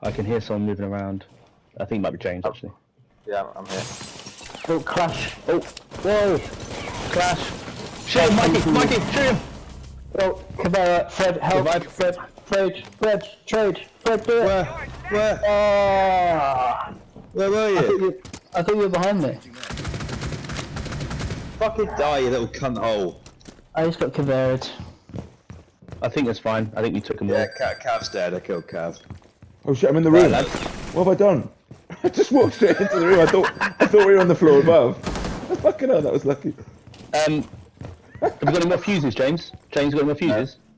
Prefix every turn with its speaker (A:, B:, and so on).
A: I can hear someone moving around. I think it might be James, actually.
B: Yeah, I'm here.
A: Oh, Clash! Oh, whoa! Clash! Shoot him, Mikey! Shoot him!
C: Oh, Cabrera, Fred, help! Fred, trade! Fred, do it!
D: Where were you?
C: I think you're behind me.
D: Fucking die, you little cunt hole.
C: I just got Cabrera'd.
A: I think that's fine. I think we took him
D: Yeah,
A: all.
D: Cav's dead. I killed Cav.
E: Oh shit, I'm in the room.
A: Right,
E: What have I done? I just walked straight into the room. I thought we were on the floor above. Fucking hell, that was lucky.
A: Have we got any more fuses, James? James, got any more fuses?